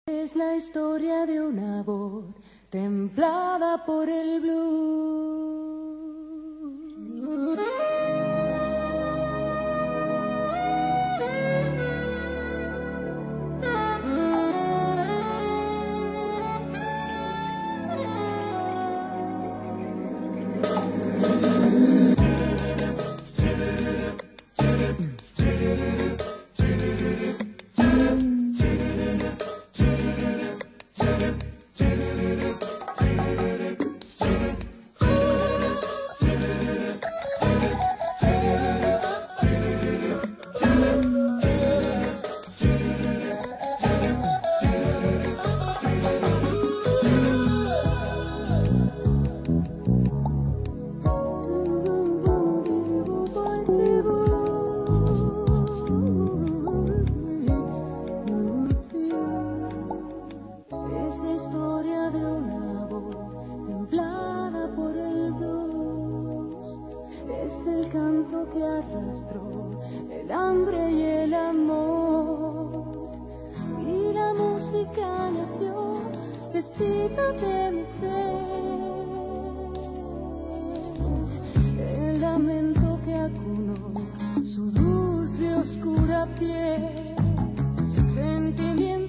Es la historia de una voz templada por el blues. Es la historia de una voz templada por el blues. Es el canto que arrastró el hambre y el amor. Y la música nació vestida de mujer. El lamento que acunó su dulce oscura piel. Sentimiento